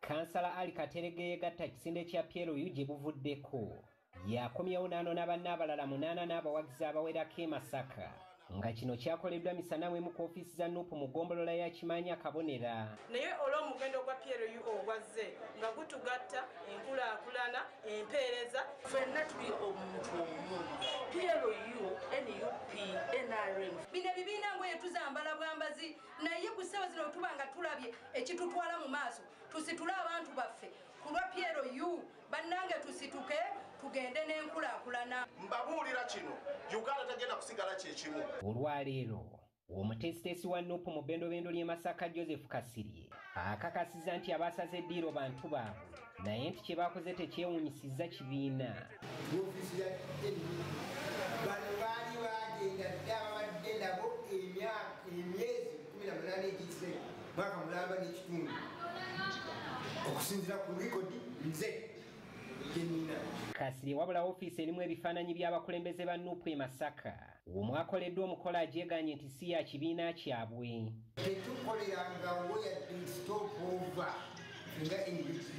Kansala Ali Katerege yegatta kisinde kya PLU gye buvuddeko. Yakomyewo n'ano n'abanne abalala 8 n'abawagizi abawerako e Masaka. Nga kino kyakoleddwa misana wemu ku ofiisi za NUP mu ggombolola ya Kimaanya Kabonera. Naye olw'omugendo gwa PLU ogwazze nga gutugatta enkulaakulana empeereza ffenna tuli omuntu omu. PLU, NUP, NRM bino ebibiina ngoye tuzambala bwambazi naye ku ssaawa zino tuba nga tulabye ekitutwala mu maaso tusitule abantu baffe kulwa PLU bannange tusituke tugende n'enkulaakulana. Mbabuulira kino Uganda tagenda kusigala kyekimu. Olwaleero omutesitesi wa NUP mu bbendobendo ly'e Masaka Joseph Kasirye akakasiza nti abaasaze eddiiro bantu baabwe naye nti kye baakoze tekyewunyisizza kibiina. Ofiisi ya bano baali bagenda babadde nabo emyezi 18 egiyise mwaka mulamba n'ekitundu okusinziira ku likodi nze genina. Kasirye wabula ofiisi erimu ebifaananyi by'abakulembeze ba NUP e Masaka omwakoleddwa omukolo ajeeganye nti si ya kibiina kyabwe. Tetukoleranga yadde stopova nga NUP.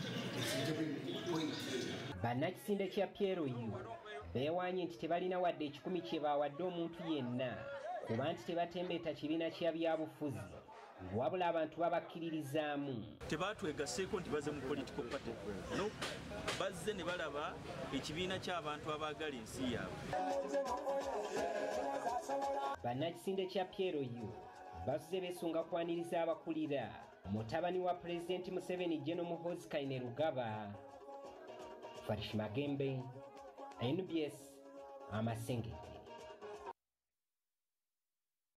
Bannakisinde kya PLU beewaanye nti tebalina wadde 10 kye baawadde omuntu yenna kuba nti tebatembeeta kibiina kya byabufuzi wabula abantu babakkiririzaamu. Tebaatwegasseeko nti baze mu political party no bazze ne balaba ekibiina ky'abantu abaagala ensi yaabwe. Bannakisinde kya PLU basuze beesunga kwaniriza abakulira mutabani wa Pulezidenti Museveni General Muhoozi Rugaba. Farish Magembe, NBS, Amasenge.